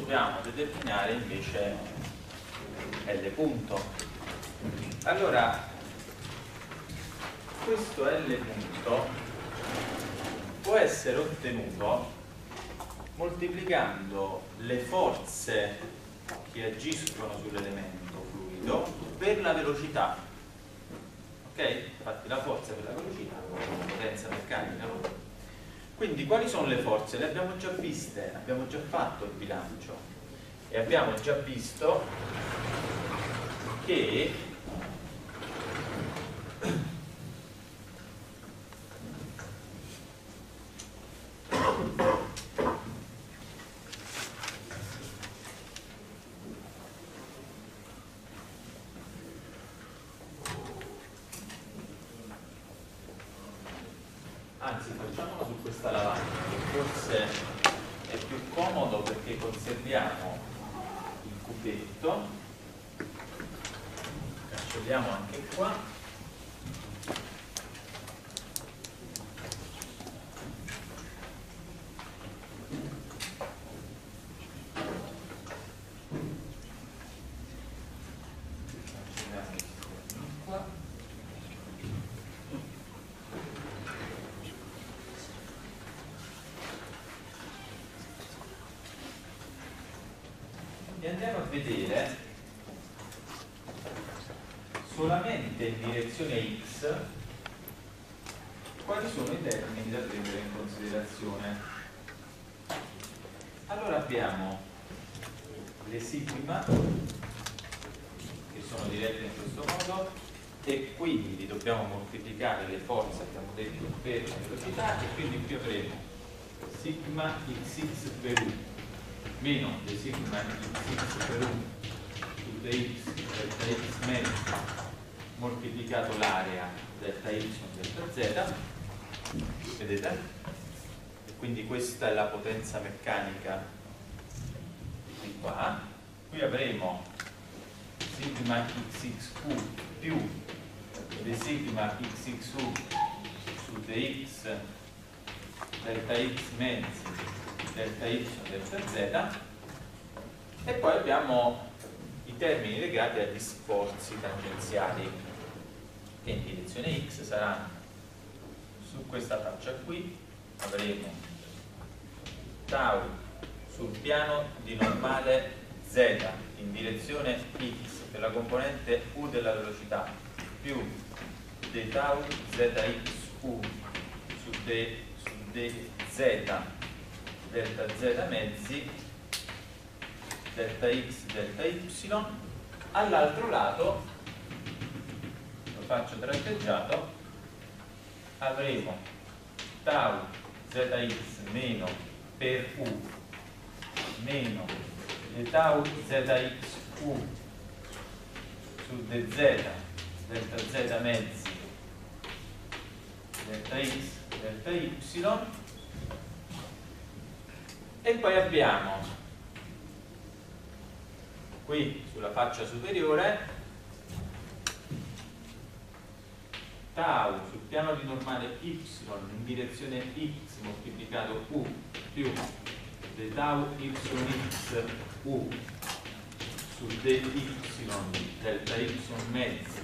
dobbiamo determinare invece L punto. Allora, questo L punto può essere ottenuto moltiplicando le forze che agiscono sull'elemento fluido per la velocità. Ok? Infatti la forza per la velocità è una potenza meccanica, no? Quindi quali sono le forze? Le abbiamo già viste, abbiamo già fatto il bilancio e abbiamo già visto che anzi, facciamolo su questa lavagna, che forse è più comodo perché conserviamo il cubetto, cancelliamo anche qua. E andiamo a vedere solamente in direzione X quali sono i termini da prendere in considerazione. Allora abbiamo le sigma che sono dirette in questo modo e quindi dobbiamo moltiplicare le forze, abbiamo detto, per la velocità, e quindi qui avremo sigma xx per u meno le sigma xx per u su dx delta x mezzo moltiplicato l'area delta y delta z, vedete? E quindi questa è la potenza meccanica di qua. Qui avremo sigma xxq più le sigma xxu su dx delta x mezzi delta y delta z, e poi abbiamo i termini legati agli sforzi tangenziali che in direzione x saranno su questa faccia qui, avremo tau sul piano di normale z in direzione x per la componente u della velocità più d tau zxu su dz delta z mezzi delta x delta y. All'altro lato, lo faccio tratteggiato, avremo tau zx meno per u meno le tau zxu su dz delta z mezzi delta x delta y. E poi abbiamo qui sulla faccia superiore tau sul piano di normale y in direzione x moltiplicato u più d tau yx u su dy delta y mezzi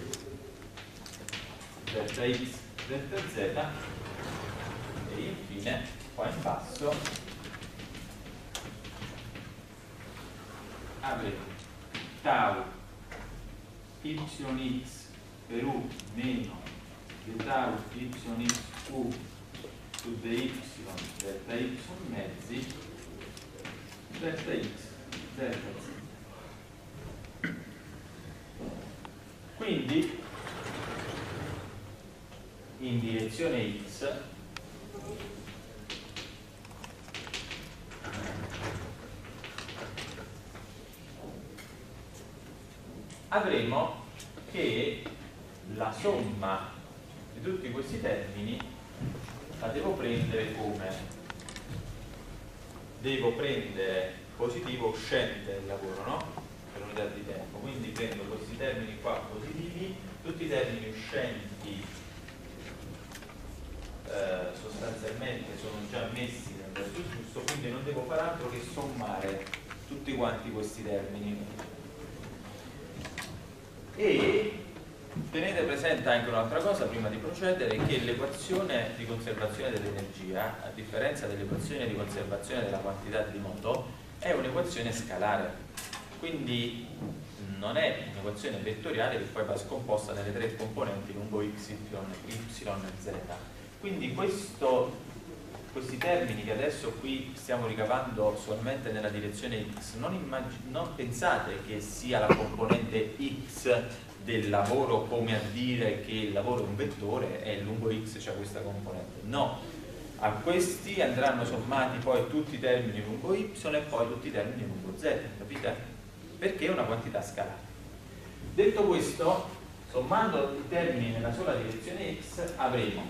delta x delta z, e infine qua in basso avremo tau yx per u meno d tau yx u su dy delta y mezzi delta x delta z. Quindi in direzione x avremo che la somma di tutti questi termini la devo prendere come? Devo prendere positivo uscente del lavoro, no? Per unità di tempo. Quindi prendo questi termini qua positivi, tutti i termini uscenti sostanzialmente sono già messi nel verso giusto, quindi non devo fare altro che sommare tutti quanti questi termini. E tenete presente anche un'altra cosa prima di procedere, che l'equazione di conservazione dell'energia, a differenza dell'equazione di conservazione della quantità di moto, è un'equazione scalare, quindi non è un'equazione vettoriale che poi va scomposta nelle tre componenti lungo x, y e z. Quindi questi termini che adesso qui stiamo ricavando solamente nella direzione x, non pensate che sia la componente x del lavoro, come a dire che il lavoro è un vettore e lungo x c'è questa componente. No, a questi andranno sommati poi tutti i termini lungo y e poi tutti i termini lungo z, capite? Perché è una quantità scalare. Detto questo, sommando i termini nella sola direzione x avremo,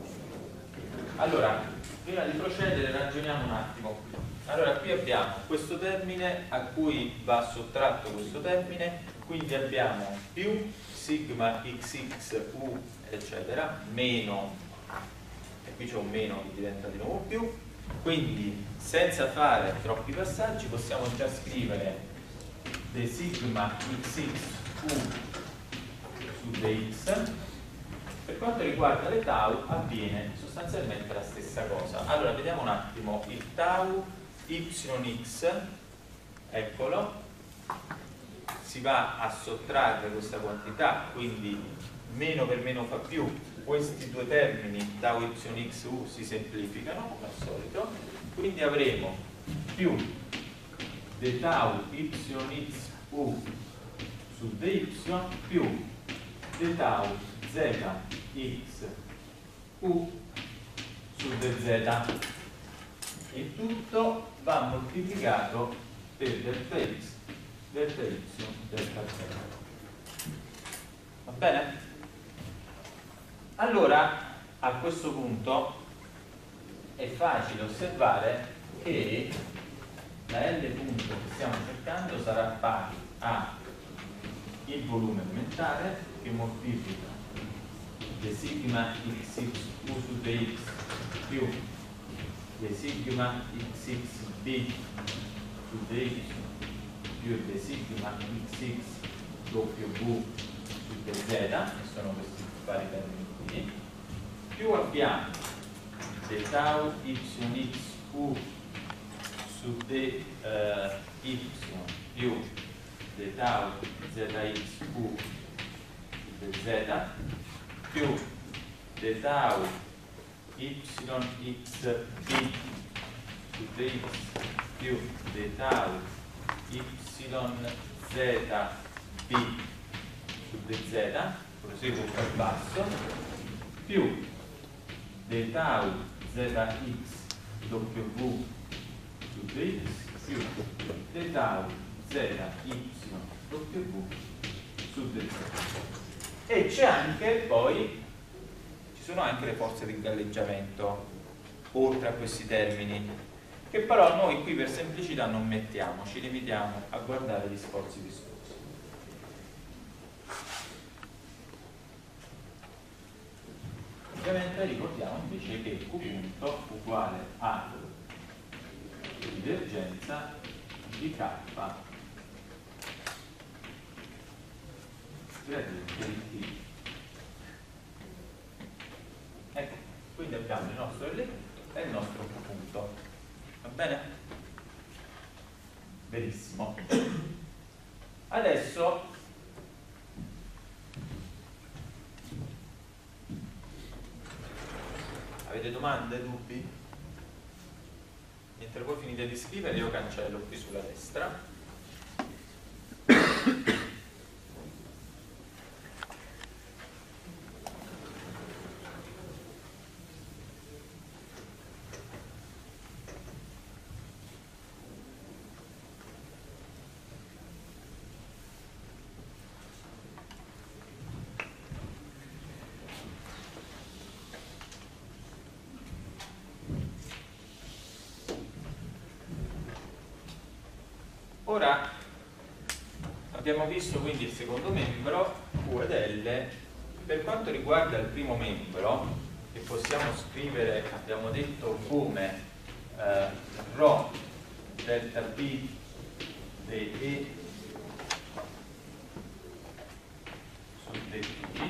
allora, prima di procedere ragioniamo un attimo. Allora, qui abbiamo questo termine a cui va sottratto questo termine, quindi abbiamo più sigma xx u eccetera, meno, e qui c'è un meno che diventa di nuovo più, quindi senza fare troppi passaggi possiamo già scrivere de sigma xx u su dx. Per quanto riguarda le tau avviene sostanzialmente la stessa cosa. Allora vediamo un attimo il tau yx, eccolo, si va a sottrarre questa quantità, quindi meno per meno fa più, questi due termini tau yx u si semplificano come al solito, quindi avremo più de tau yx u su dy più de tau zx u su dz, e tutto va moltiplicato per delta x, delta y, delta z. Va bene? Allora a questo punto è facile osservare che la L punto che stiamo cercando sarà pari a il volume elementare che moltiplica de sigma xx u su dx più de sigma xx b su dx più de sigma xx doppio v su dz, che sono questi vari termini qui, più abbiamo de tau yx u su dy più de tau zx u su dz più de tau yx b su dx più de tau y z b su dz, proseguo per basso, più de tau zx doppio v su dx più de tau zy doppio v su dz. E c'è anche poi, ci sono anche le forze di galleggiamento oltre a questi termini, che però noi qui per semplicità non mettiamo, ci limitiamo a guardare gli sforzi viscosi. Ovviamente ricordiamo invece che Q punto uguale a divergenza di K gradiente di T. Ecco, quindi abbiamo il nostro L e il nostro Q punto. Va bene? Benissimo. Adesso avete domande, dubbi? Mentre voi finite di scrivere io cancello qui sulla destra. Ora abbiamo visto quindi il secondo membro Q ed L. Per quanto riguarda il primo membro, che possiamo scrivere, abbiamo detto, come ρ delta B dE su dt,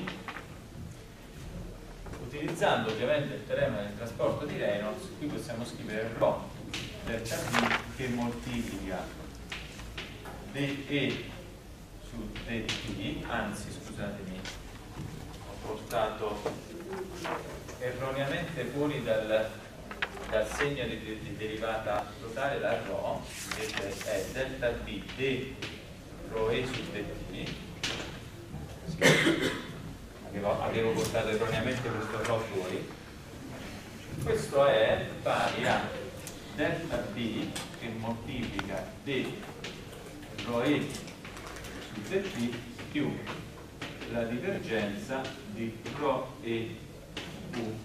utilizzando ovviamente il teorema del trasporto di Reynolds. Qui possiamo scrivere ρ delta V che moltiplica dE su dt, anzi scusatemi, ho portato erroneamente fuori dal segno di derivata totale la ρ, che è delta B d ρe su dt. Avevo portato erroneamente questo ρ fuori. Questo è pari a delta B che moltiplica d ρe su dt più la divergenza di ρ e u.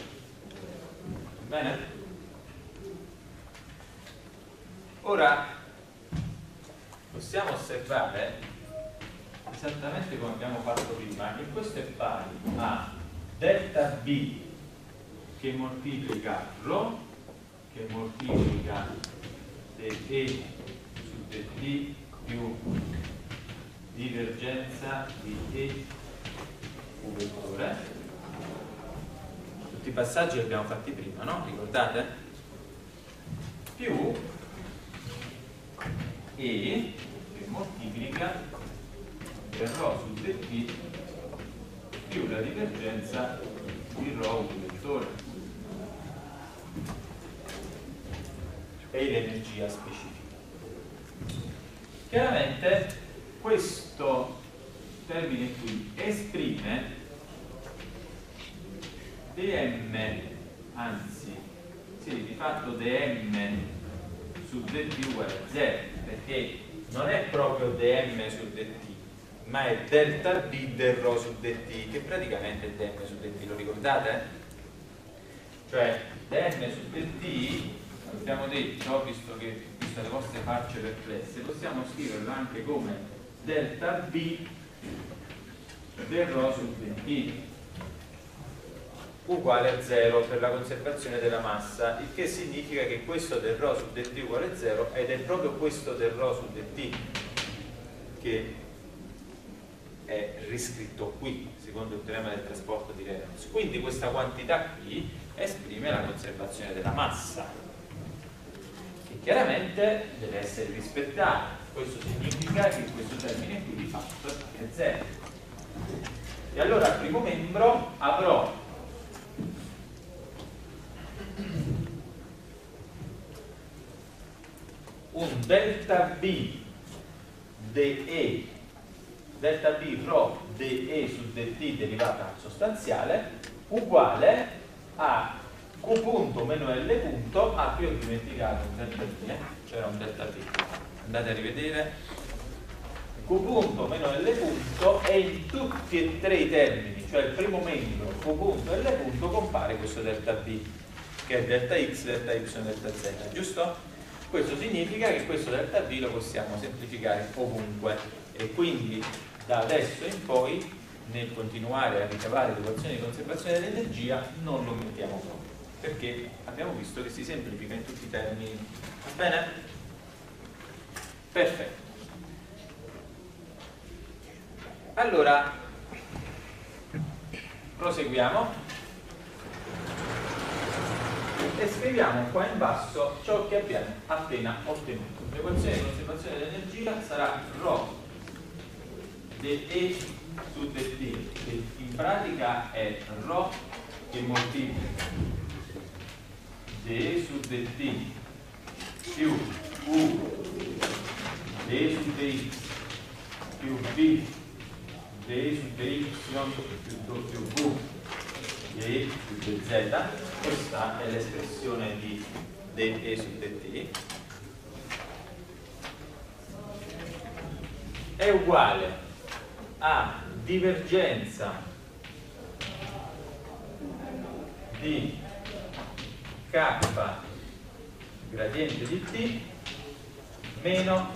Bene? Ora possiamo osservare esattamente come abbiamo fatto prima, che questo è pari a delta B che moltiplica ρ che moltiplica dE su dt più divergenza di E u vettore. Tutti i passaggi li abbiamo fatti prima, no? Ricordate? Più E che moltiplica del ρ su dt più la divergenza di ρ u vettore e l'energia specifica. Chiaramente questo termine qui esprime dm, anzi sì, di fatto dm su dt uguale a 0, perché non è proprio dm su dt, ma è delta b del ρ su dt, che praticamente è dm su dt, lo ricordate? Cioè dm su dt, abbiamo detto, visto le vostre facce perplesse, possiamo scriverlo anche come delta b del ρ su dt uguale a 0 per la conservazione della massa, il che significa che questo del ρ su dt uguale a 0 ed è proprio questo del ρ su dt che è riscritto qui secondo il teorema del trasporto di Reynolds. Quindi questa quantità qui esprime la conservazione della massa, che chiaramente deve essere rispettata. Questo significa che questo termine qui di fatto è 0. E allora al primo membro avrò un delta B dE, delta B ρ dE su dt derivata sostanziale uguale a Q punto meno L punto. Qui ho dimenticato un delta B, c'era un delta B, andate a rivedere. Q punto meno L punto, e in tutti e tre i termini, cioè il primo membro Q punto e L punto, compare questo delta B che è delta x, delta y, delta z, giusto? Questo significa che questo delta B lo possiamo semplificare ovunque, e quindi da adesso in poi nel continuare a ricavare l'equazione di conservazione dell'energia non lo mettiamo proprio, perché abbiamo visto che si semplifica in tutti i termini. Va bene? Perfetto. Allora proseguiamo e scriviamo qua in basso ciò che abbiamo appena ottenuto. L'equazione di conservazione dell'energia sarà ρ dE su dt, che in pratica è ρ che moltiplica dE su dt più u dE su dx più b dE su dy più w dE più dz. Questa è l'espressione di dE su dt, è uguale a divergenza di k gradiente di t meno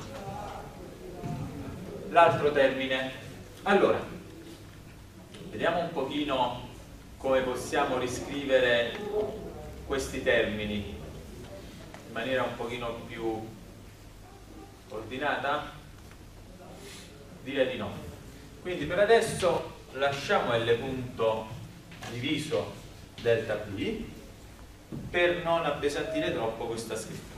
l'altro termine. Allora vediamo un pochino come possiamo riscrivere questi termini in maniera un pochino più ordinata? Direi di no. Quindi per adesso lasciamo L punto diviso delta B per non appesantire troppo questa scrittura.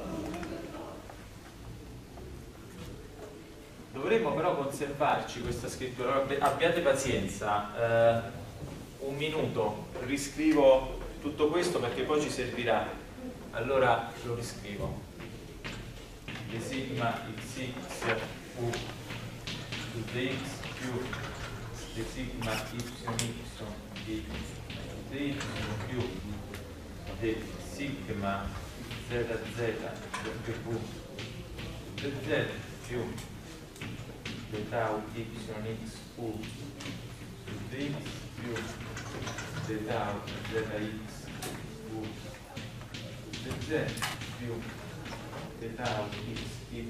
Dovremmo però conservarci questa scrittura, abbiate pazienza, un minuto, riscrivo tutto questo perché poi ci servirà, allora lo riscrivo. De sigma xx u su dx più de sigma y di dy più de sigma zz w dz più de tau yx u su dx più de tau zx u su dz più de tau y sì,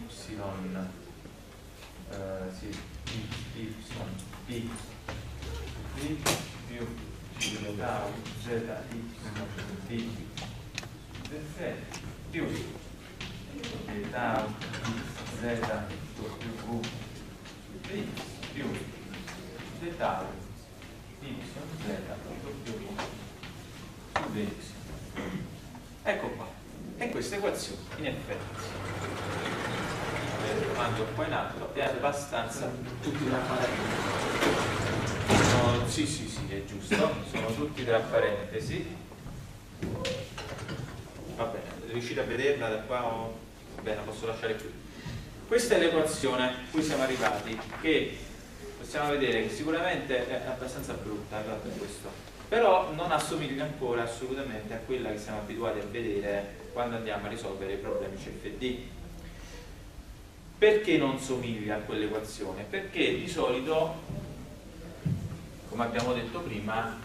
y p d più de tau z y d dz più de tau z w d più de tau y z w su dx. Ecco qua. E questa equazione in effetti mando un po' in alto, è abbastanza tutti tra parentesi. Sì, è giusto, sono tutti tra parentesi. Va bene, riuscite a vederla da qua? Va bene, la posso lasciare qui. Questa è l'equazione a cui siamo arrivati, che possiamo vedere che sicuramente è abbastanza brutta, guardate questo, però non assomiglia ancora assolutamente a quella che siamo abituati a vedere quando andiamo a risolvere i problemi CFD. Perché non somiglia a quell'equazione? Perché di solito, come abbiamo detto prima,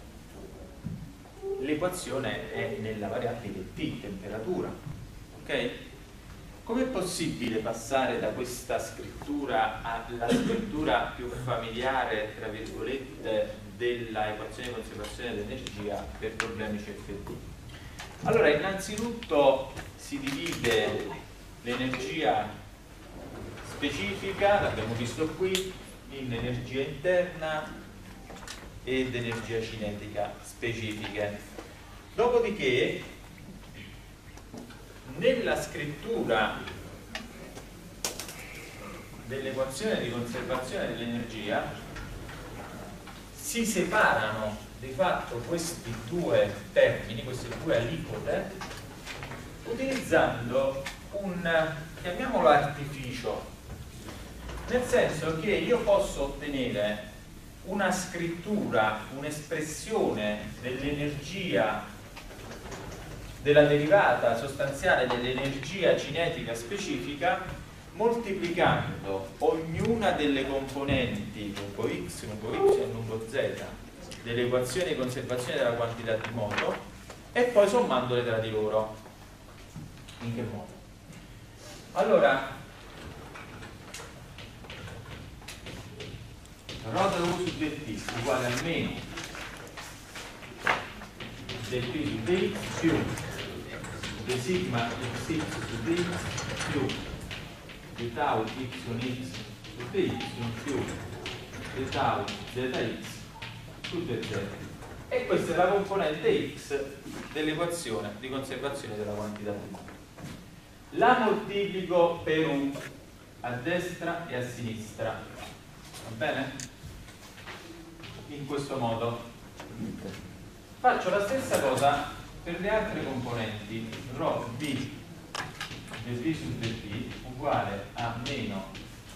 l'equazione è nella variabile T, temperatura. Ok? Com'è possibile passare da questa scrittura alla scrittura più familiare, tra virgolette, della equazione di conservazione dell'energia per problemi CFD? Allora, innanzitutto si divide l'energia specifica, l'abbiamo visto qui, in energia interna ed energia cinetica specifiche. Dopodiché, nella scrittura dell'equazione di conservazione dell'energia si separano di fatto questi due termini, queste due aliquote, utilizzando un, chiamiamolo artificio, nel senso che io posso ottenere una scrittura, un'espressione dell'energia, della derivata sostanziale dell'energia cinetica specifica, moltiplicando ognuna delle componenti lungo x, lungo y e lungo z dell'equazione di conservazione della quantità di moto e poi sommandole tra di loro. In che modo? Allora, rho u su dt uguale a meno dt su dx più d sigma xx su dx più d tau yx su dy più d tau zx su dz. E questa è la componente x dell'equazione di conservazione della quantità di moto. La moltiplico per u a destra e a sinistra, va bene? In questo modo faccio la stessa cosa per le altre componenti. Rho b dt su dt uguale a meno,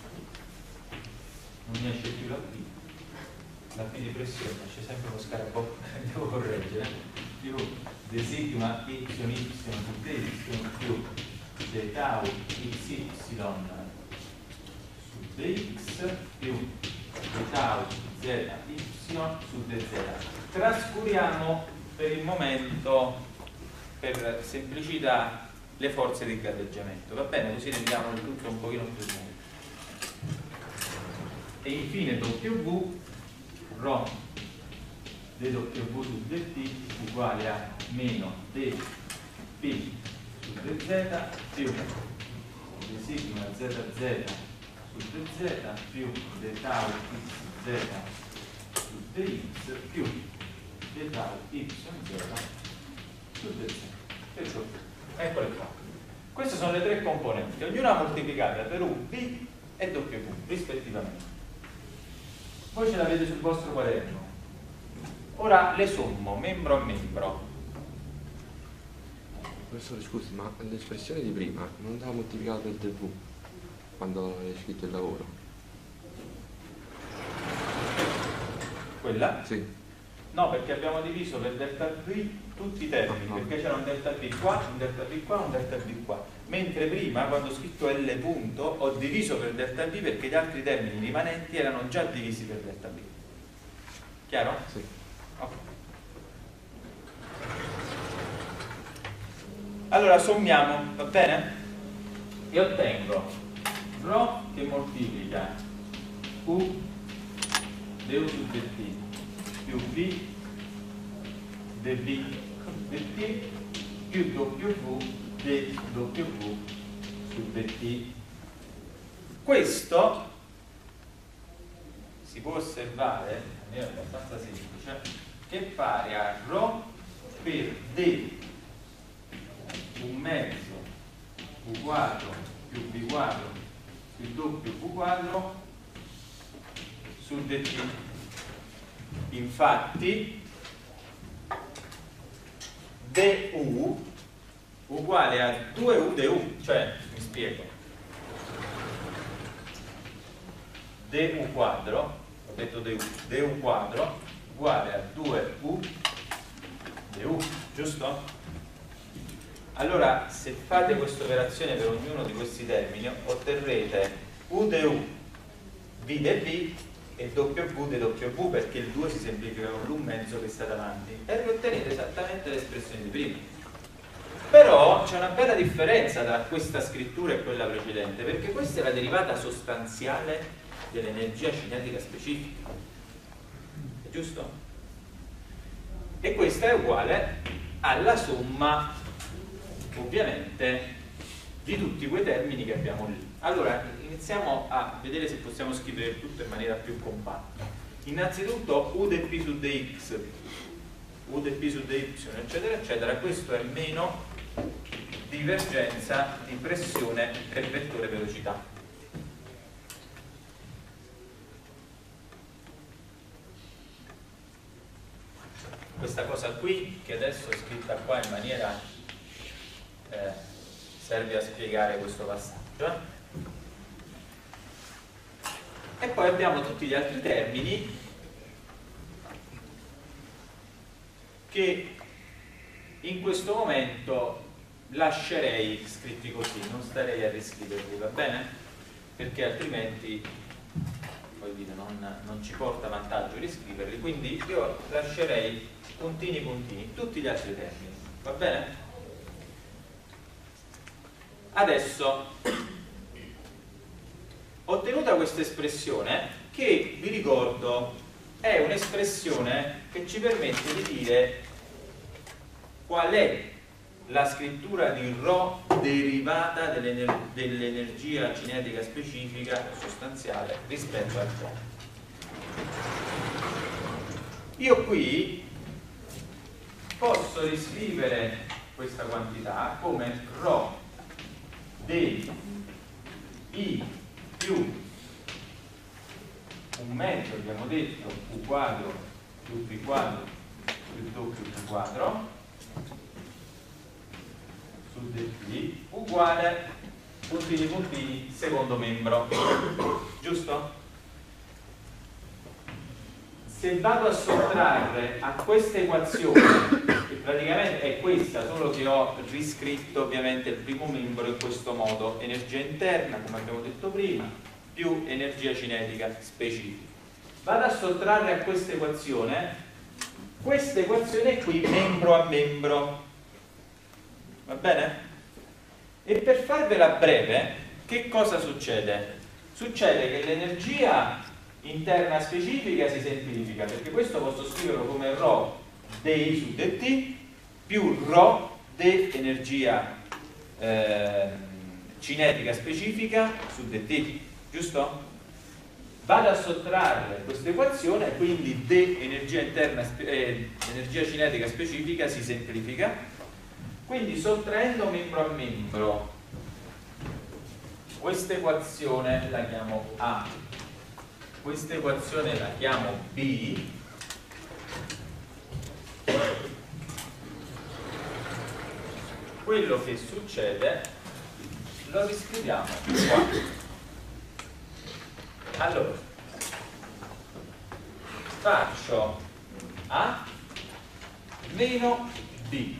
non mi esce più la p di pressione, c'è sempre uno scarabocco che devo correggere, più d sigma y su dy più d tau xy su dx più d tau zy su dz. Trascuriamo per il momento, per semplicità, le forze di galleggiamento, va bene? Così rendiamo il tutto un pochino più semplice. E infine W rho dW su dt uguale a meno dp su dz più di sigma zz su dz più d tau xz su dx più d tau yz su dz. Eccole qua. Queste sono le tre componenti, ognuna moltiplicata per U, V e W rispettivamente. Voi ce l'avete sul vostro quaderno. Ora le sommo membro a membro. Professore, scusi, ma l'espressione di prima non andava moltiplicata per dv quando hai scritto il lavoro? Quella? Sì. No, perché abbiamo diviso per delta V tutti i termini, no. perché c'era un delta V qua, un delta V qua, un delta V qua. Mentre prima, quando ho scritto L punto, ho diviso per delta V perché gli altri termini rimanenti erano già divisi per delta V. Chiaro? Sì. Ok. Allora sommiamo, va bene? E ottengo ρ che moltiplica U du su dt più V dv dt più W dW su dt. Questo si può osservare in maniera abbastanza semplice che è pari a ρ per d un mezzo v quadro più b quadro più doppio v quadro su dt. Infatti du uguale a 2u du, cioè mi spiego, du quadro, ho detto du quadro uguale a 2u du, giusto? Allora, se fate questa operazione per ognuno di questi termini, otterrete u du v dv e w dw, perché il 2 si semplifica con l'1 mezzo che sta davanti, e ottenete esattamente l'espressione di prima. Però c'è una bella differenza tra questa scrittura e quella precedente, perché questa è la derivata sostanziale dell'energia cinetica specifica, è giusto? E questa è uguale alla somma, ovviamente, di tutti quei termini che abbiamo lì. Allora, iniziamo a vedere se possiamo scrivere tutto in maniera più compatta. Innanzitutto u dp su dx, u dp su dy, eccetera, eccetera, questo è meno divergenza di pressione per vettore velocità. Questa cosa qui, che adesso è scritta qua in maniera serve a spiegare questo passaggio. E poi abbiamo tutti gli altri termini che in questo momento lascerei scritti così, non starei a riscriverli, va bene? Perché altrimenti poi dire, non ci porta vantaggio riscriverli, quindi io lascerei puntini puntini tutti gli altri termini, va bene? Adesso, ottenuta questa espressione, che vi ricordo è un'espressione che ci permette di dire qual è la scrittura di ρ derivata dell'energia cinetica specifica sostanziale rispetto al ρ. Io qui posso riscrivere questa quantità come ρ di I più un mezzo, abbiamo detto, U quadro più V quadro più doppio V quadro su dt uguale puntini puntini secondo membro, giusto? Se vado a sottrarre a questa equazione, che praticamente è questa, solo che ho riscritto ovviamente il primo membro in questo modo, energia interna, come abbiamo detto prima, più energia cinetica specifica. Vado a sottrarre a questa equazione qui membro a membro, va bene? E per farvela breve, che cosa succede? Succede che l'energia interna specifica si semplifica, perché questo posso scriverlo come ρ di su dt più ρ di energia cinetica specifica su dt, giusto? Vado a sottrarre questa equazione, quindi d energia interna, energia cinetica specifica si semplifica, quindi sottraendo membro a membro questa equazione la chiamo A, questa equazione la chiamo B, quello che succede lo riscriviamo qua. Allora, faccio A meno B,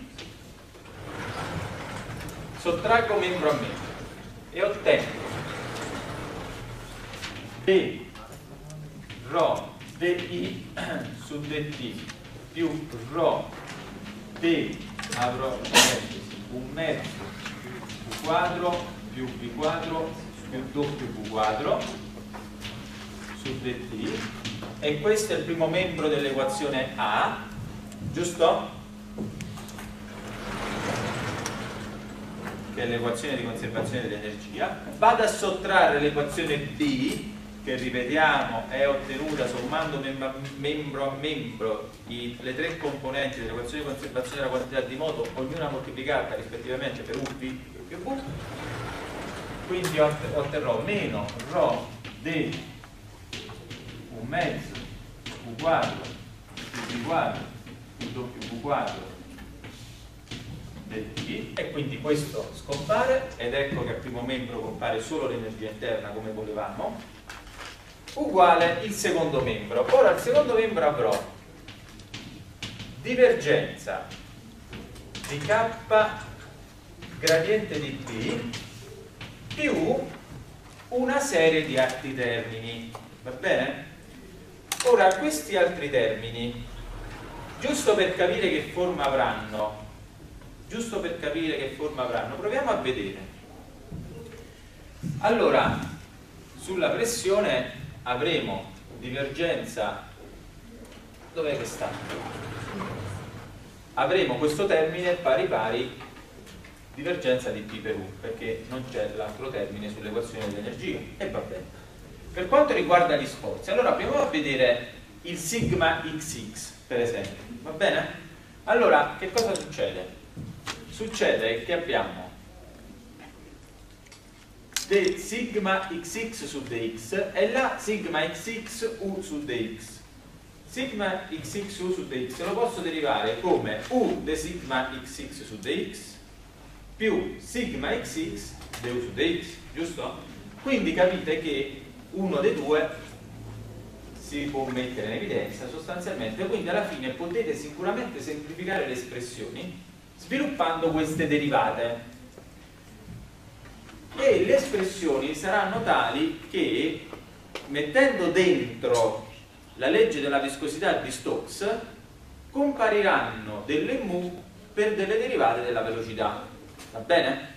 sottraggo membro a membro e ottengo d rho di su dt più rho d avrò un mezzo v quadro più b quadro più doppio v quadro su dt, e questo è il primo membro dell'equazione A, giusto? Che è l'equazione di conservazione dell'energia. Vado a sottrarre l'equazione B, che ripetiamo è ottenuta sommando membro a membro le tre componenti dell'equazione di conservazione della quantità di moto, ognuna moltiplicata rispettivamente per UV più V. Quindi otterrò meno rho d un mezzo v quadro più b quadro più doppio v quadro dt, e quindi questo scompare, ed ecco che al primo membro compare solo l'energia interna come volevamo, uguale il secondo membro. Ora al secondo membro avrò divergenza di k gradiente di b più una serie di altri termini, va bene? Ora questi altri termini, giusto per capire che forma avranno, proviamo a vedere. Allora, sulla pressione avremo divergenza, dov'è che sta? Avremo questo termine pari divergenza di P per U, perché non c'è l'altro termine sull'equazione dell'energia, e va bene. Per quanto riguarda gli sforzi, allora proviamo a vedere il sigma xx, per esempio, va bene? Allora, che cosa succede? Succede che abbiamo sigma xx su dx e la sigma xx u su dx. Sigma xx u su dx lo posso derivare come u de sigma xx su dx più sigma xx de u su dx, giusto? Quindi capite che uno dei due si può mettere in evidenza sostanzialmente, quindi alla fine potete sicuramente semplificare le espressioni sviluppando queste derivate, e le espressioni saranno tali che, mettendo dentro la legge della viscosità di Stokes, compariranno delle mu per delle derivate della velocità, va bene?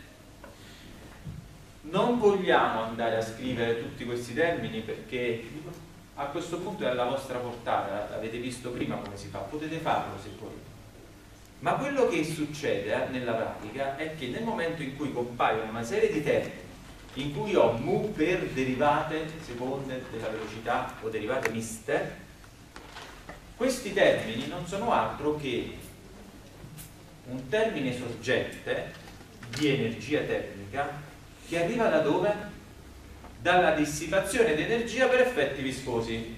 Non vogliamo andare a scrivere tutti questi termini perché a questo punto è alla vostra portata, avete visto prima come si fa, potete farlo se volete. Ma quello che succede nella pratica è che nel momento in cui compaiono una serie di termini in cui ho mu per derivate seconde della velocità o derivate miste, questi termini non sono altro che un termine sorgente di energia termica che arriva da dove? Dalla dissipazione di energia per effetti viscosi.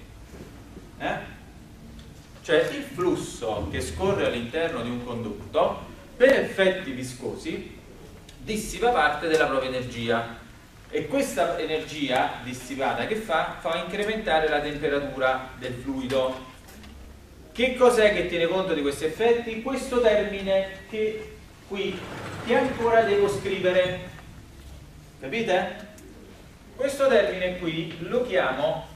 Cioè il flusso che scorre all'interno di un condutto per effetti viscosi dissipa parte della propria energia, e questa energia dissipata che fa? Fa incrementare la temperatura del fluido. Che cos'è che tiene conto di questi effetti? Questo termine che qui che ancora devo scrivere, capite? Questo termine qui lo chiamo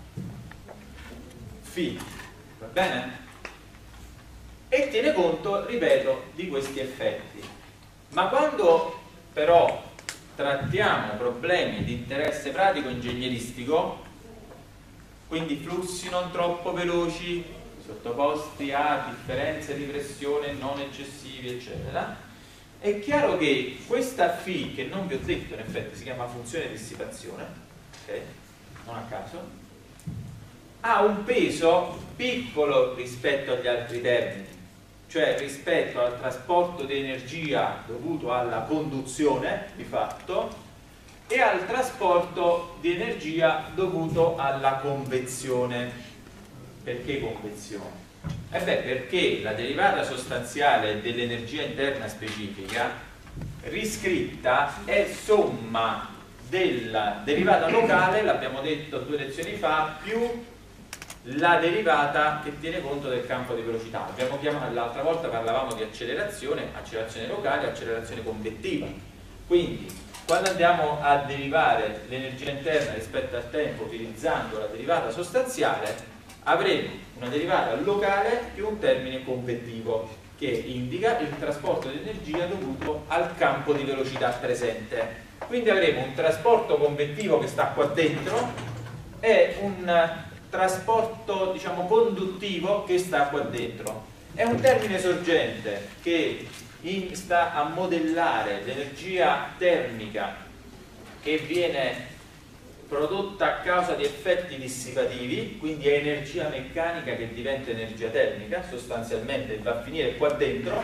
φ, va bene? E tiene conto, ripeto, di questi effetti. Ma quando però trattiamo problemi di interesse pratico ingegneristico, quindi flussi non troppo veloci sottoposti a differenze di pressione non eccessivi, eccetera, è chiaro che questa φ, che non vi ho detto in effetti si chiama funzione dissipazione, ok? Non a caso, ha un peso piccolo rispetto agli altri termini, cioè rispetto al trasporto di energia dovuto alla conduzione di fatto e al trasporto di energia dovuto alla convezione. Perché convezione? Perché la derivata sostanziale dell'energia interna specifica riscritta è somma della derivata locale, l'abbiamo detto 2 lezioni fa, più la derivata che tiene conto del campo di velocità. Abbiamo chiamato, l'altra volta parlavamo di accelerazione locale, accelerazione convettiva. Quindi quando andiamo a derivare l'energia interna rispetto al tempo utilizzando la derivata sostanziale, avremo una derivata locale più un termine convettivo che indica il trasporto di energia dovuto al campo di velocità presente. Quindi avremo un trasporto convettivo che sta qua dentro e un trasporto, diciamo, conduttivo che sta qua dentro. È un termine sorgente che sta a modellare l'energia termica che viene prodotta a causa di effetti dissipativi, quindi è energia meccanica che diventa energia termica, sostanzialmente va a finire qua dentro.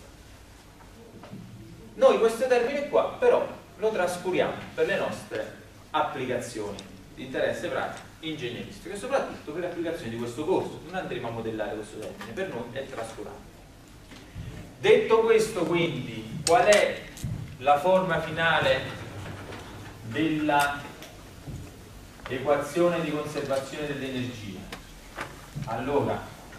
Noi questo termine qua però lo trascuriamo per le nostre applicazioni di interesse pratico ingegneristico e soprattutto per le applicazioni di questo corso. Non andremo a modellare questo termine, per noi è trascurato. Detto questo, quindi, qual è la forma finale della equazione di conservazione dell'energia? Allora,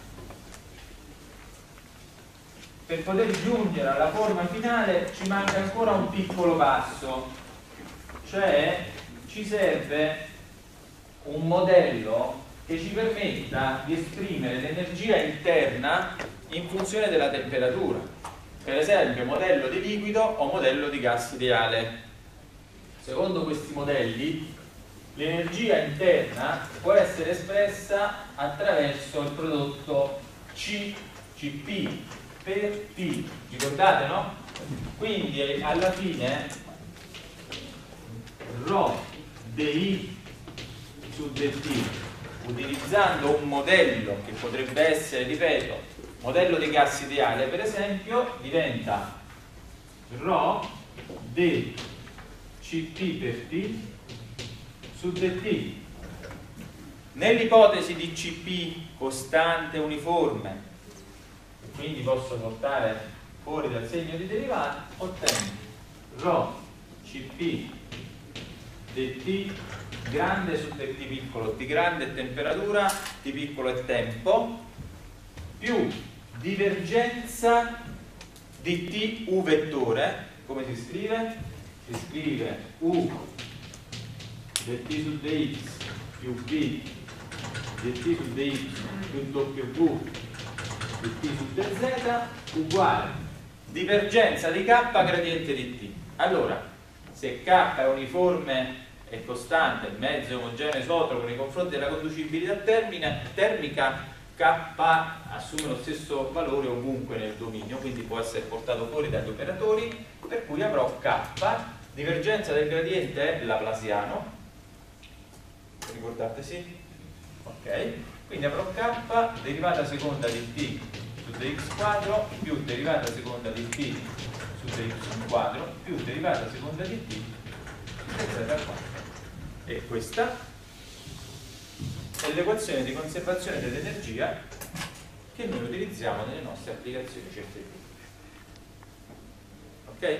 per poter giungere alla forma finale ci manca ancora un piccolo passo, cioè ci serve un modello che ci permetta di esprimere l'energia interna in funzione della temperatura, per esempio modello di liquido o modello di gas ideale. Secondo questi modelli l'energia interna può essere espressa attraverso il prodotto Cp per T, ricordate, no? Quindi alla fine ρ di su dt, utilizzando un modello che potrebbe essere, ripeto, modello di gas ideale per esempio, diventa ρ di Cp per T su dt. Nell'ipotesi di Cp costante uniforme, quindi posso portare fuori dal segno di derivata, ottengo ρ Cp dt grande su dt piccolo, t grande è temperatura, t piccolo è tempo, più divergenza di t u vettore. Come si scrive? Si scrive u dt su dx più b dt su dy più w dt su dz uguale divergenza di k gradiente di t. Allora, se k è uniforme e costante, il mezzo è omogeneo isotropo nei confronti della conducibilità termica, K assume lo stesso valore ovunque nel dominio, quindi può essere portato fuori dagli operatori, per cui avrò K, divergenza del gradiente è laplaziano, ricordate sì? Ok, quindi avrò K, derivata seconda di t su dx quadro più derivata seconda di t su dy quadro più derivata seconda di t su dz quadro. E questa è l'equazione di conservazione dell'energia che noi utilizziamo nelle nostre applicazioni scientifiche. Ok?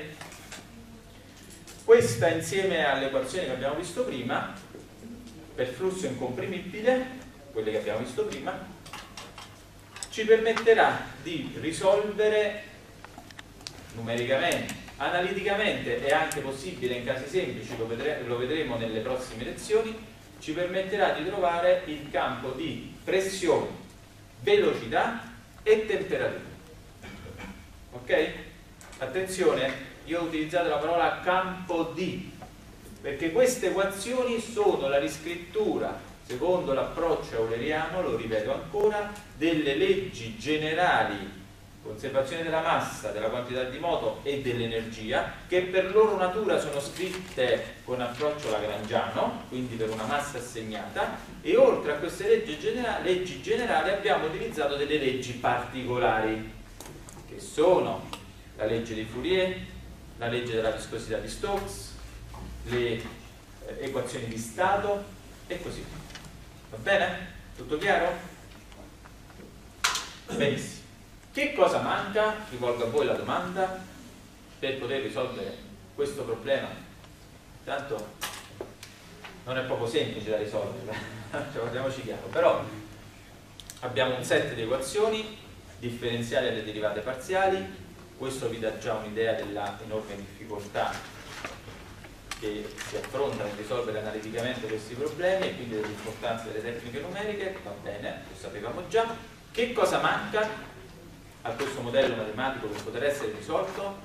Questa insieme alle equazioni che abbiamo visto prima per flusso incomprimibile, quelle che abbiamo visto prima, ci permetterà di risolvere numericamente, analiticamente, è anche possibile in casi semplici, lo vedremo nelle prossime lezioni, ci permetterà di trovare il campo di pressione, velocità e temperatura. Ok? Attenzione, io ho utilizzato la parola campo di, perché queste equazioni sono la riscrittura, secondo l'approccio euleriano, lo ripeto ancora, delle leggi generali conservazione della massa, della quantità di moto e dell'energia, che per loro natura sono scritte con approccio lagrangiano, quindi per una massa assegnata, e oltre a queste leggi generali abbiamo utilizzato delle leggi particolari, che sono la legge di Fourier, la legge della viscosità di Stokes, le equazioni di stato e così via. Va bene? Tutto chiaro? Benissimo. Che cosa manca? Rivolgo a voi la domanda per poter risolvere questo problema. Tanto non è proprio semplice da risolvere, cioè, guardiamoci chiaro, però abbiamo un set di equazioni differenziali alle derivate parziali. Questo vi dà già un'idea della enorme difficoltà che si affronta nel risolvere analiticamente questi problemi e quindi dell'importanza delle tecniche numeriche. Va bene, lo sapevamo già. Che cosa manca a questo modello matematico per poter essere risolto?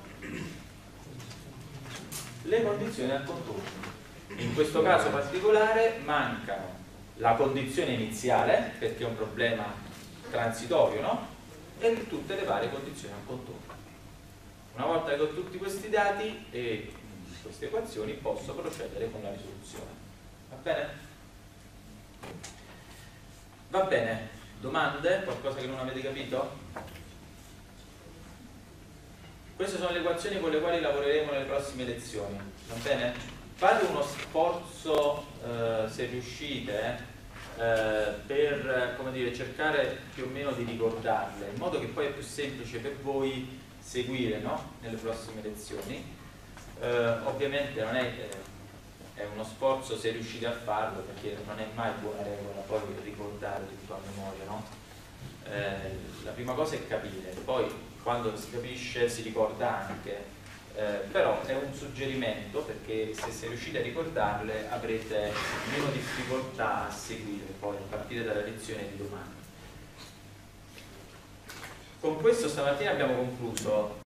Le condizioni al contorno. In questo caso particolare mancano la condizione iniziale, perché è un problema transitorio, no? E tutte le varie condizioni al contorno. Una volta che ho tutti questi dati e queste equazioni posso procedere con la risoluzione. Va bene? Va bene. Domande? Qualcosa che non avete capito? Queste sono le equazioni con le quali lavoreremo nelle prossime lezioni, va bene? Fate uno sforzo, se riuscite, per, come dire, cercare più o meno di ricordarle, in modo che poi è più semplice per voi seguire, no? Nelle prossime lezioni. Ovviamente non è uno sforzo se riuscite a farlo, perché non è mai buona regola poi ricordare tutto a memoria, no? La prima cosa è capire, poi quando si capisce si ricorda anche, però è un suggerimento, perché se riuscite a ricordarle avrete meno difficoltà a seguire poi a partire dalla lezione di domani. Con questo stamattina abbiamo concluso